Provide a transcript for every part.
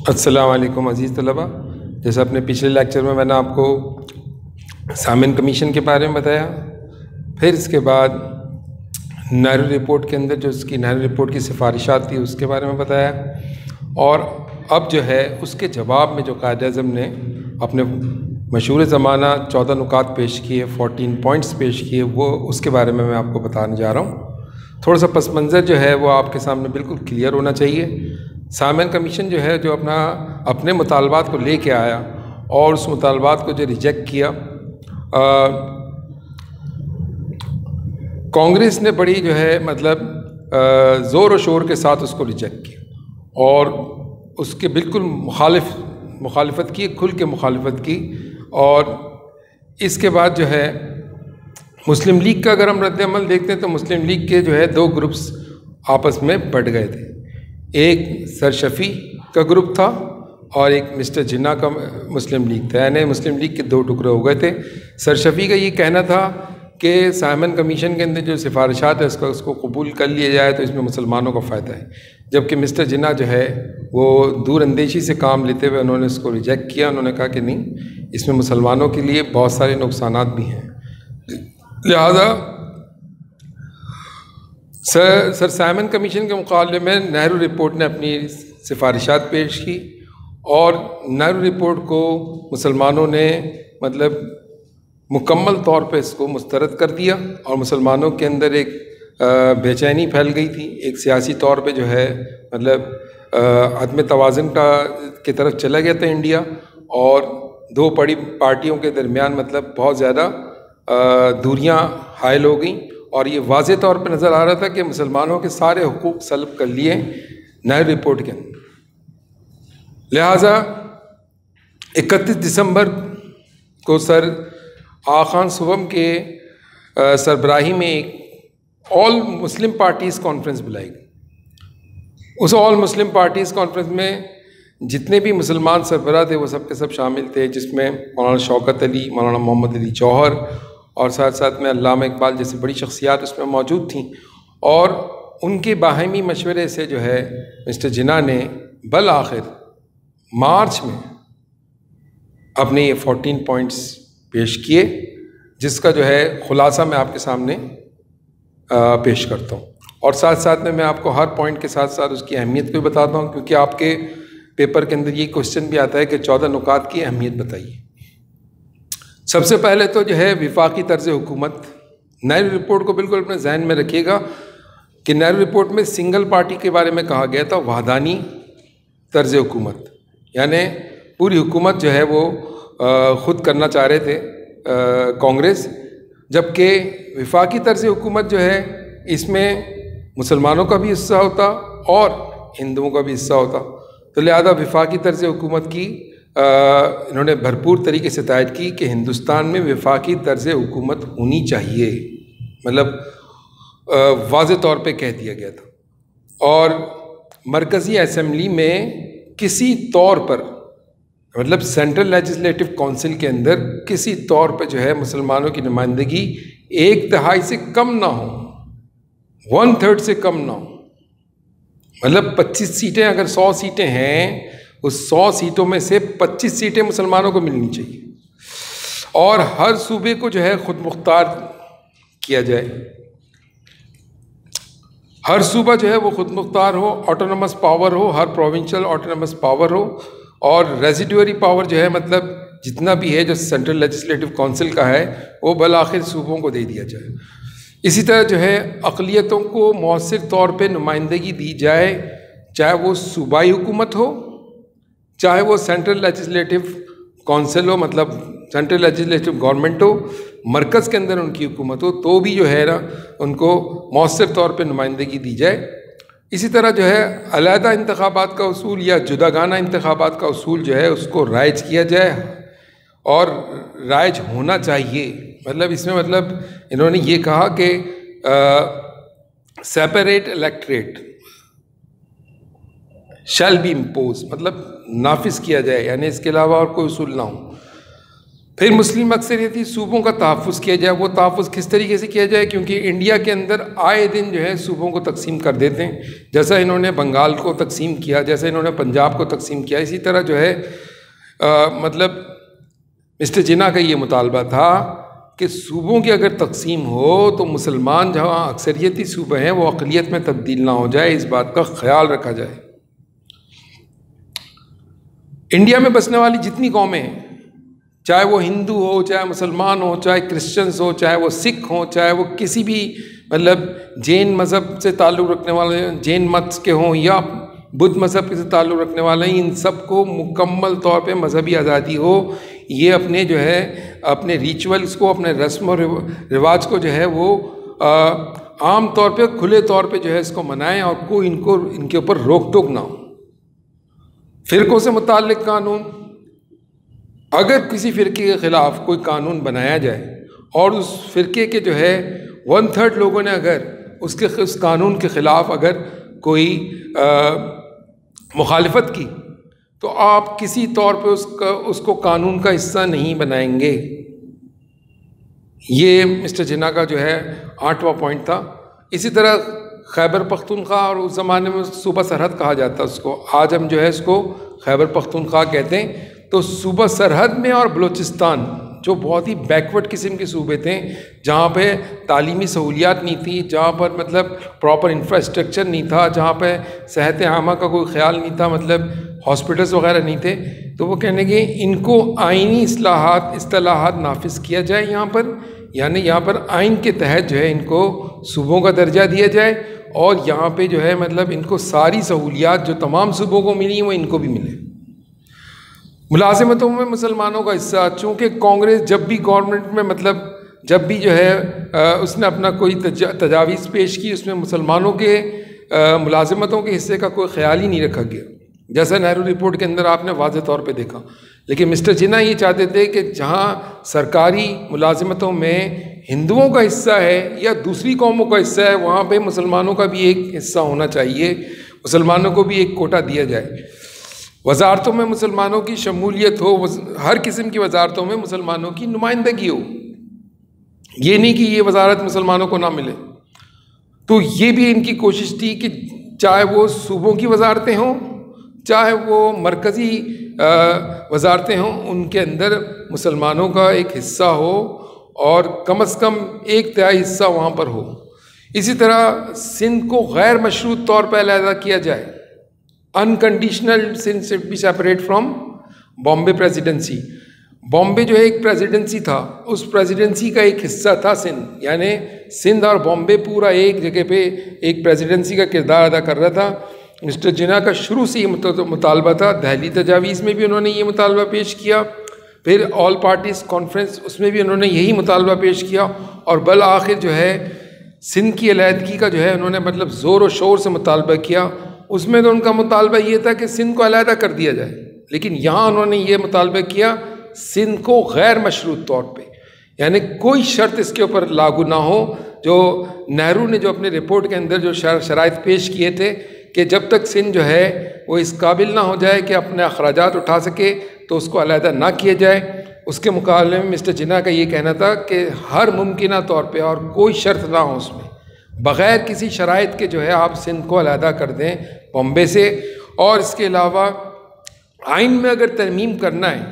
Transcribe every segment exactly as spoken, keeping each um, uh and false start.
السلام علیکم عزیز طلباء، جیسا اپنے پچھلے لیکچر میں میں نے آپ کو سامن کمیشن کے بارے میں بتایا، پھر اس کے بعد نہرو رپورٹ کے اندر جو اس کی نہرو رپورٹ کی سفارشات تھی اس کے بارے میں بتایا، اور اب جو ہے اس کے جواب میں جو قائد اعظم نے اپنے مشہور زمانہ چودہ نکات پیش کیے، فورٹین پوائنٹس پیش کیے، وہ اس کے بارے میں میں آپ کو بتانے جا رہا ہوں۔ تھوڑا سا پس منظر جو ہے وہ آپ کے سامنے بالکل کلیئر ہونا چاہیے۔ سامن کمیشن جو ہے جو اپنا اپنے مطالبات کو لے کے آیا اور اس مطالبات کو جو ریجیکٹ کیا، کانگریس نے بڑی جو ہے مطلب زور و شور کے ساتھ اس کو ریجیکٹ کیا اور اس کے بالکل مخالف مخالفت کی، کھل کے مخالفت کی۔ اور اس کے بعد جو ہے مسلم لیگ کا اگر ہم رد عمل دیکھتے ہیں تو مسلم لیگ کے جو ہے دو گروپس آپس میں بٹ گئے تھے۔ ایک سر شفیع کا گروپ تھا اور ایک مسٹر جناح کا مسلم لیگ تھا، یعنی مسلم لیگ کے دو ٹکڑے ہو گئے تھے۔ سر شفیع کا یہ کہنا تھا کہ سائمن کمیشن کے اندر جو سفارشات ہے اس کو اس کو قبول کر لیا جائے تو اس میں مسلمانوں کا فائدہ ہے، جبکہ مسٹر جناح جو ہے وہ دور اندیشی سے کام لیتے ہوئے انہوں نے اس کو ریجیکٹ کیا۔ انہوں نے کہا کہ نہیں، اس میں مسلمانوں کے لیے بہت سارے نقصانات بھی ہیں، لہذا سر سر سائمن کمیشن کے مقابلے میں نہرو رپورٹ نے اپنی سفارشات پیش کی اور نہرو رپورٹ کو مسلمانوں نے مطلب مکمل طور پہ اس کو مسترد کر دیا، اور مسلمانوں کے اندر ایک بے چینی پھیل گئی تھی، ایک سیاسی طور پہ جو ہے مطلب عدم توازن کا کی طرف چلا گیا تھا انڈیا، اور دو بڑی پارٹیوں کے درمیان مطلب بہت زیادہ دوریاں حائل ہو گئیں، اور یہ واضح طور پہ نظر آ رہا تھا کہ مسلمانوں کے سارے حقوق سلب کر لیے نہرو رپورٹ کے اندر۔ لہٰذا اکتیس دسمبر کو سر آغا خان صوبم کے سربراہی میں ایک آل مسلم پارٹیز کانفرنس بلائی گئی۔ اس آل مسلم پارٹیز کانفرنس میں جتنے بھی مسلمان سربراہ تھے وہ سب کے سب شامل تھے، جس میں مولانا شوکت علی، مولانا محمد علی جوہر اور ساتھ ساتھ میں علامہ اقبال جیسی بڑی شخصیات اس میں موجود تھیں، اور ان کے باہمی مشورے سے جو ہے مسٹر جناح نے بالآخر مارچ میں اپنے یہ فورٹین پوائنٹس پیش کیے، جس کا جو ہے خلاصہ میں آپ کے سامنے پیش کرتا ہوں، اور ساتھ ساتھ میں میں آپ کو ہر پوائنٹ کے ساتھ ساتھ اس کی اہمیت کو بھی بتاتا ہوں، کیونکہ آپ کے پیپر کے اندر یہ کوشچن بھی آتا ہے کہ چودہ نکات کی اہمیت بتائیے۔ سب سے پہلے تو جو ہے وفاقی طرز حکومت، نہرو رپورٹ کو بالکل اپنے ذہن میں رکھیے گا کہ نہرو رپورٹ میں سنگل پارٹی کے بارے میں کہا گیا تھا، وحدانی طرز حکومت، یعنی پوری حکومت جو ہے وہ خود کرنا چاہ رہے تھے کانگریس، جبکہ وفاقی طرز حکومت جو ہے اس میں مسلمانوں کا بھی حصہ ہوتا اور ہندوؤں کا بھی حصہ ہوتا، تو لہذا وفاقی طرز حکومت کی انہوں نے بھرپور طریقے سے تائید کی کہ ہندوستان میں وفاقی طرز حکومت ہونی چاہیے، مطلب واضح طور پہ کہہ دیا گیا تھا، اور مرکزی اسمبلی میں کسی طور پر مطلب سینٹرل لیجسلیٹو کونسل کے اندر کسی طور پہ جو ہے مسلمانوں کی نمائندگی ایک تہائی سے کم نہ ہو، ون تھرڈ سے کم نہ ہو، مطلب پچیس سیٹیں اگر سو سیٹیں ہیں، اس سو سیٹوں میں سے پچیس سیٹیں مسلمانوں کو ملنی چاہیے، اور ہر صوبے کو جو ہے خود مختار کیا جائے، ہر صوبہ جو ہے وہ خود مختار ہو، آٹونومس پاور ہو، ہر پروونشل آٹونومس پاور ہو، اور ریزیڈوری پاور جو ہے مطلب جتنا بھی ہے جو سینٹرل لیجسلیٹو کونسل کا ہے وہ بالآخر صوبوں کو دے دیا جائے۔ اسی طرح جو ہے اقلیتوں کو مؤثر طور پہ نمائندگی دی جائے، چاہے وہ صوبائی حکومت ہو، چاہے وہ سینٹرل لیجسلیٹو کونسل ہو، مطلب سینٹرل لیجسلیٹو گورنمنٹ ہو، مرکز کے اندر ان کی حکومت ہو، تو بھی جو ہے نا ان کو مؤثر طور پہ نمائندگی دی جائے۔ اسی طرح جو ہے علیحدہ انتخابات کا اصول یا جداگانہ انتخابات کا اصول جو ہے اس کو رائج کیا جائے، اور رائج ہونا چاہیے، مطلب اس میں مطلب انہوں نے یہ کہا کہ separate electorate shall be impose, مطلب نافذ کیا جائے، یعنی اس کے علاوہ اور کوئی اصول نہ ہو۔ پھر مسلم اکثریتی صوبوں کا تحفظ کیا جائے. وہ تحفظ کس طریقے سے کیا جائے؟ کیونکہ انڈیا کے اندر آئے دن جو ہے صوبوں کو تقسیم کر دیتے ہیں. جیسا انہوں نے بنگال کو تقسیم کیا, جیسا انہوں نے پنجاب کو تقسیم کیا, اسی طرح جو ہے آ, مطلب مسٹر جناح کا یہ مطالبہ تھا کہ صوبوں کی اگر تقسیم ہو تو مسلمان جہاں اکثریتی صوبے ہیں وہ اقلیت میں تبدیل نہ ہو جائے, اس بات کا خیال رکھا جائے. انڈیا میں بسنے والی جتنی قومیں ہیں, چاہے وہ ہندو ہو, چاہے مسلمان ہو, چاہے کرسچنس ہو, چاہے وہ سکھ ہوں, چاہے وہ کسی بھی مطلب جین مذہب سے تعلق رکھنے والے جین مت کے ہوں یا بدھ مذہب سے تعلق رکھنے والے ہیں, ان سب کو مکمل طور پہ مذہبی آزادی ہو. یہ اپنے جو ہے اپنے ریچولز کو, اپنے رسم و رواج کو جو ہے وہ عام طور پہ کھلے طور پہ جو ہے اس کو منائیں اور کوئی ان کو ان کے اوپر روک ٹوک نہ ہو. فرقوں سے متعلق قانون, اگر کسی فرقے کے خلاف کوئی قانون بنایا جائے اور اس فرقے کے جو ہے ون تھرڈ لوگوں نے اگر اس کے اس قانون کے خلاف اگر کوئی آ, مخالفت کی تو آپ کسی طور پہ اس کا اس کو قانون کا حصہ نہیں بنائیں گے. یہ مسٹر جناح کا جو ہے آٹھواں پوائنٹ تھا. اسی طرح خیبر پختونخوا, اور اس زمانے میں صوبہ سرحد کہا جاتا ہے اس کو, آج ہم جو ہے اس کو خیبر پختونخوا کہتے ہیں. تو صوبہ سرحد میں اور بلوچستان جو بہت ہی بیکورڈ قسم کے صوبے تھے, جہاں پہ تعلیمی سہولیات نہیں تھی, جہاں پر مطلب پراپر انفراسٹرکچر نہیں تھا, جہاں پہ صحت عامہ کا کوئی خیال نہیں تھا, مطلب ہاسپٹلس وغیرہ نہیں تھے, تو وہ کہنے کہ ان کو آئینی اصلاحات اصطلاحات نافذ کیا جائے یہاں پر, یعنی یہاں پر آئین کے تحت جو ہے ان کو صوبوں کا درجہ دیا جائے اور یہاں پہ جو ہے مطلب ان کو ساری سہولیات جو تمام صوبوں کو ملی ہیں وہ ان کو بھی ملے. ملازمتوں میں مسلمانوں کا حصہ, چونکہ کانگریس جب بھی گورنمنٹ میں مطلب جب بھی جو ہے اس نے اپنا کوئی تجاویز پیش کی, اس میں مسلمانوں کے ملازمتوں کے حصے کا کوئی خیال ہی نہیں رکھا گیا, جیسا نہرو رپورٹ کے اندر آپ نے واضح طور پہ دیکھا. لیکن مسٹر جناح یہ چاہتے تھے کہ جہاں سرکاری ملازمتوں میں ہندوؤں کا حصہ ہے یا دوسری قوموں کا حصہ ہے, وہاں پہ مسلمانوں کا بھی ایک حصہ ہونا چاہیے, مسلمانوں کو بھی ایک کوٹا دیا جائے. وزارتوں میں مسلمانوں کی شمولیت ہو, ہر قسم کی وزارتوں میں مسلمانوں کی نمائندگی ہو, یہ نہیں کہ یہ وزارت مسلمانوں کو نہ ملے. تو یہ بھی ان کی کوشش تھی کہ چاہے وہ صوبوں کی وزارتیں ہوں, چاہے وہ مرکزی وزارتیں ہوں, ان کے اندر مسلمانوں کا ایک حصہ ہو اور کم از کم ایک تہائی حصہ وہاں پر ہو. اسی طرح سندھ کو غیر مشروط طور پر علیحدہ کیا جائے, unconditional Sindh should be separate from Bombay presidency. Bombay جو ہے ایک پریزیڈنسی تھا, اس پریزیڈنسی کا ایک حصہ تھا سندھ, یعنی سندھ اور بامبے پورا ایک جگہ پہ ایک پریزیڈنسی کا کردار ادا کر رہا تھا. مسٹر جناح کا شروع سے یہ مطالبہ تھا, دہلی تجاویز میں بھی انہوں نے یہ مطالبہ پیش کیا, پھر آل پارٹیز کانفرنس اس میں بھی انہوں نے یہی مطالبہ پیش کیا, اور بالآخر جو ہے سندھ کی علیحدگی کا جو ہے انہوں نے مطلب زور و شور سے مطالبہ کیا. اس میں تو ان کا مطالبہ یہ تھا کہ سندھ کو علیحدہ کر دیا جائے, لیکن یہاں انہوں نے یہ مطالبہ کیا سندھ کو غیر مشروط طور پہ, یعنی کوئی شرط اس کے اوپر لاگو نہ ہو. جو نہرو نے جو اپنے رپورٹ کے اندر جو شرائط پیش کیے تھے کہ جب تک سندھ جو ہے وہ اس قابل نہ ہو جائے کہ اپنے اخراجات اٹھا سکے تو اس کو علیحدہ نہ کیا جائے. اس کے مقابلے میں مسٹر جناح کا یہ کہنا تھا کہ ہر ممکنہ طور پہ اور کوئی شرط نہ ہو اس میں, بغیر کسی شرائط کے جو ہے آپ سندھ کو علیحدہ کر دیں بامبے سے. اور اس کے علاوہ آئین میں اگر ترمیم کرنا ہے,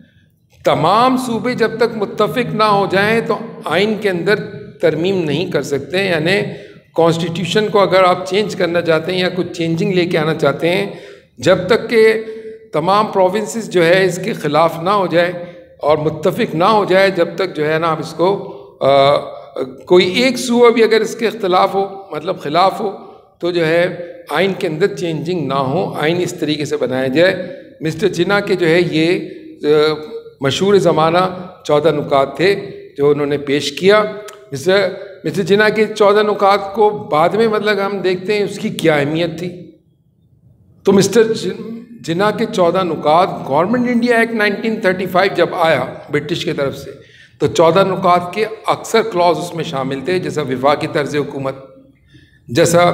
تمام صوبے جب تک متفق نہ ہو جائیں تو آئین کے اندر ترمیم نہیں کر سکتے. یعنی کانسٹیٹیوشن کو اگر آپ چینج کرنا چاہتے ہیں یا کچھ چینجنگ لے کے آنا چاہتے ہیں, جب تک کہ تمام پروونسز جو ہے اس کے خلاف نہ ہو جائے اور متفق نہ ہو جائے, جب تک جو ہے نا آپ اس کو آ, کوئی ایک صوبہ بھی اگر اس کے اختلاف ہو مطلب خلاف ہو تو جو ہے آئین کے اندر چینجنگ نہ ہو, آئین اس طریقے سے بنایا جائے. مسٹر جناح کے جو ہے یہ مشہور زمانہ چودہ نکات تھے جو انہوں نے پیش کیا. مسٹر مسٹر جناح کے چودہ نکات کو بعد میں مطلب ہم دیکھتے ہیں اس کی کیا اہمیت تھی. تو مسٹر جناح کے چودہ نکات government India act nineteen thirty five جب آیا برٹش کی طرف سے, تو چودہ نکات کے اکثر کلاز اس میں شامل تھے, جیسا وفاقی طرز حکومت, جیسا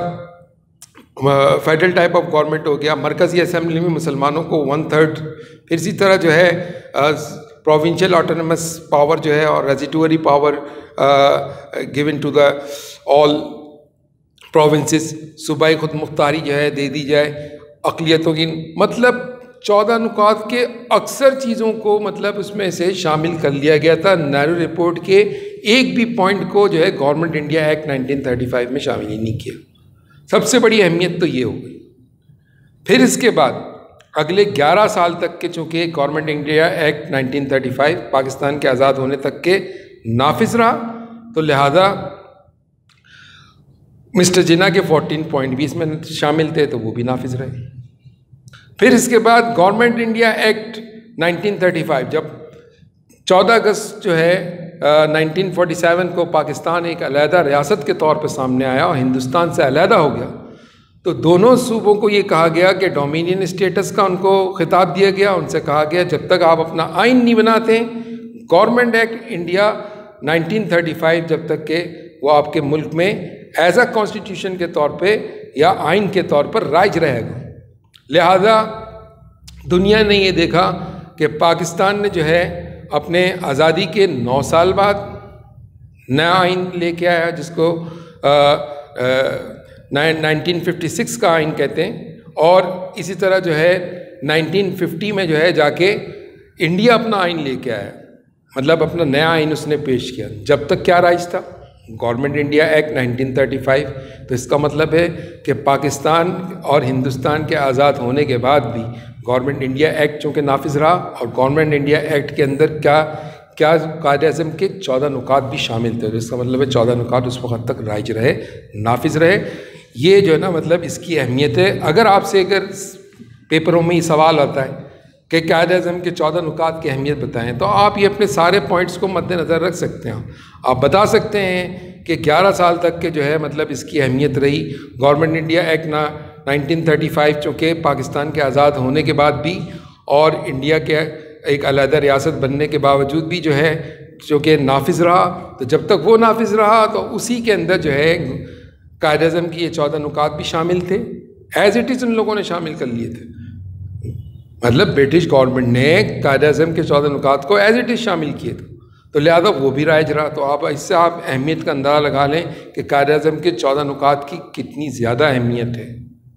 فیڈرل ٹائپ آف گورنمنٹ ہو گیا, مرکزی اسمبلی میں مسلمانوں کو ون تھرڈ, پھر اسی طرح جو ہے پروونشل آٹونمس پاور جو ہے اور residuary power given to the all provinces, صوبائی خود مختاری جو ہے دے دی جائے اقلیتوں کی، مطلب چودہ نکات کے اکثر چیزوں کو مطلب اس میں سے شامل کر لیا گیا تھا۔ نہرو رپورٹ کے ایک بھی پوائنٹ کو جو ہے government India act nineteen thirty five میں شامل ہی نہیں کیا۔ سب سے بڑی اہمیت تو یہ ہو گئی۔ پھر اس کے بعد اگلے گیارہ سال تک کے چونکہ government India act nineteen thirty five Pakistan کے آزاد ہونے تک کے نافذ رہا، تو لہٰذا مسٹر جناح کے فورٹین پوائنٹ بھی اس میں شامل تھے تو وہ بھی نافذ رہے۔ پھر اس کے بعد government India act nineteen thirty five جب چودہ اگست جو ہے نائنٹین فورٹی سیون کو پاکستان ایک علیحدہ ریاست کے طور پہ سامنے آیا اور ہندوستان سے علیحدہ ہو گیا، تو دونوں صوبوں کو یہ کہا گیا کہ ڈومینین اسٹیٹس کا ان کو خطاب دیا گیا۔ ان سے کہا گیا جب تک آپ اپنا آئین نہیں بناتے، government act India nineteen thirty five جب تک کہ وہ آپ کے ملک میں ایز اے کانسٹیٹیوشن کے طور پہ یا آئین کے طور پر رائج رہے گا۔ لہذا دنیا نے یہ دیکھا کہ پاکستان نے جو ہے اپنے آزادی کے نو سال بعد نیا آئین لے کے آیا جس کو نائنٹین ففٹی سکس کا آئین کہتے ہیں، اور اسی طرح جو ہے نائنٹین ففٹی میں جو ہے جا کے انڈیا اپنا آئین لے کے آیا، مطلب اپنا نیا آئین اس نے پیش کیا۔ جب تک کیا رائج تھا؟ Government India act nineteen thirty five. تو اس کا مطلب ہے کہ پاکستان اور ہندوستان کے آزاد ہونے کے بعد بھی گورنمنٹ انڈیا ایکٹ چونکہ نافذ رہا، اور گورنمنٹ انڈیا ایکٹ کے اندر کیا کیا قائد اعظم کے چودہ نکات بھی شامل تھے۔ اس کا مطلب ہے چودہ نکات اس وقت تک رائج رہے، نافذ رہے۔ یہ جو ہے نا مطلب اس کی اہمیت ہے۔ اگر آپ سے اگر پیپروں میں یہ سوال آتا ہے کہ قائد اعظم کے چودہ نکات کی اہمیت بتائیں، تو آپ یہ اپنے سارے پوائنٹس کو مد نظر رکھ سکتے ہیں۔ آپ بتا سکتے ہیں کہ گیارہ سال تک کے جو ہے مطلب اس کی اہمیت رہی۔ گورنمنٹ انڈیا ایکٹ نا نائنٹین تھرٹی فائیو چونکہ پاکستان کے آزاد ہونے کے بعد بھی اور انڈیا کے ایک علیحدہ ریاست بننے کے باوجود بھی جو ہے چونکہ نافذ رہا، تو جب تک وہ نافذ رہا تو اسی کے اندر جو ہے قائد اعظم کی یہ چودہ نکات بھی شامل تھے، ایز اٹ از ان لوگوں نے شامل کر لیے تھے۔ مطلب برٹش گورنمنٹ نے قائد اعظم کے چودہ نکات کو ایز اٹ از شامل کیے تھے، تو لہذا وہ بھی رائج رہا۔ تو آپ اس سے آپ اہمیت کا اندازہ لگا لیں کہ قائد اعظم کے چودہ نکات کی کتنی زیادہ اہمیت ہے۔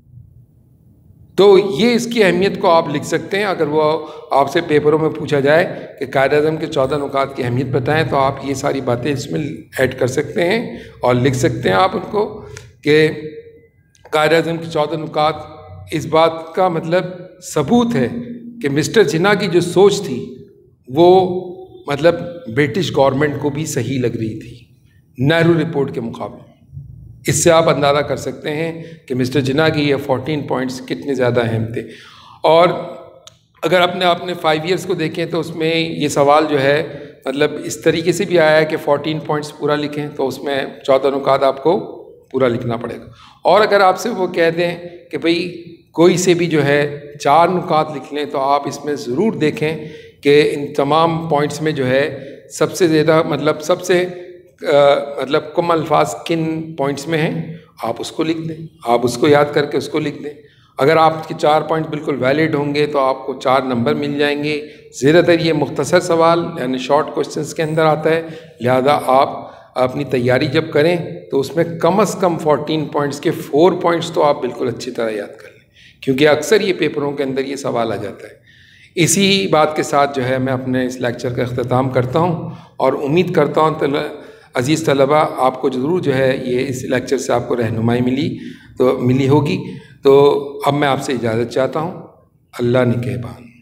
تو یہ اس کی اہمیت کو آپ لکھ سکتے ہیں۔ اگر وہ آپ سے پیپروں میں پوچھا جائے کہ قائد اعظم کے چودہ نکات کی اہمیت بتائیں، تو آپ یہ ساری باتیں اس میں ایڈ کر سکتے ہیں اور لکھ سکتے ہیں آپ ان کو کہ قائد اعظم کے چودہ نکات اس بات کا مطلب ثبوت ہے کہ مسٹر جناح کی جو سوچ تھی وہ مطلب برٹش گورنمنٹ کو بھی صحیح لگ رہی تھی نہرو رپورٹ کے مقابلے۔ اس سے آپ اندازہ کر سکتے ہیں کہ مسٹر جناح کی یہ فورٹین پوائنٹس کتنے زیادہ اہم تھے۔ اور اگر اپنے اپنے فائیو ایئرس کو دیکھیں تو اس میں یہ سوال جو ہے مطلب اس طریقے سے بھی آیا ہے کہ فورٹین پوائنٹس پورا لکھیں، تو اس میں چودہ نکات آپ کو پورا لکھنا پڑے گا۔ اور اگر آپ سے وہ کہہ دیں کہ بھئی کوئی سے بھی جو ہے چار نکات لکھ لیں، تو آپ اس میں ضرور دیکھیں کہ ان تمام پوائنٹس میں جو ہے سب سے زیادہ مطلب سب سے مطلب کم الفاظ کن پوائنٹس میں ہیں، آپ اس کو لکھ دیں، آپ اس کو یاد کر کے اس کو لکھ دیں۔ اگر آپ کے چار پوائنٹ بالکل ویلڈ ہوں گے تو آپ کو چار نمبر مل جائیں گے۔ زیادہ تر یہ مختصر سوال یعنی شارٹ کوشچنس کے اندر آتا ہے، لہذا آپ اپنی تیاری جب کریں تو اس میں کم از کم فورٹین پوائنٹس کے فور پوائنٹس تو آپ بالکل اچھی طرح یاد کر لیں، کیونکہ اکثر یہ پیپروں کے اندر یہ سوال آ جاتا ہے۔ اسی بات کے ساتھ جو ہے میں اپنے اس لیکچر کا اختتام کرتا ہوں، اور امید کرتا ہوں عزیز طلبہ آپ کو ضرور جو ہے یہ اس لیکچر سے آپ کو رہنمائی ملی تو ملی ہوگی۔ تو اب میں آپ سے اجازت چاہتا ہوں۔ اللہ نگہبان۔